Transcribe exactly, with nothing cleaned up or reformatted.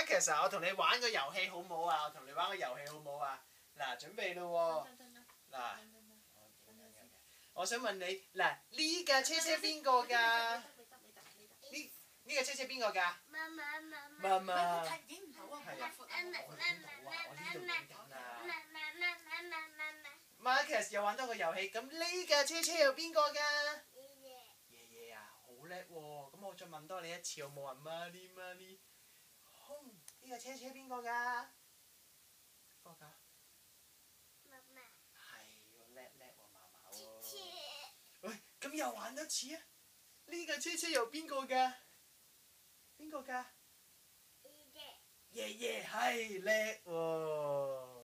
Marcus 啊，我同你玩個遊戲好唔好啊？我同你玩個遊戲好唔好啊？嗱，準備咯喎。嗱，我想問你，嗱呢架車車邊個㗎？呢呢架車車邊個㗎？媽媽媽媽。媽媽。係啊。我影到啊！我呢度影緊啊。Marcus 又玩多個遊戲，咁呢架車車有邊個㗎？爺爺啊，好叻喎！咁我再問多你一次好冇啊？Money money，哼，呢架車車邊個㗎？邊個㗎？媽媽。係喎，叻叻喎，嫲嫲喎。喂，咁又玩多次啊！呢架車車有邊個㗎？邊個㗎？爺爺。爺爺係叻喎。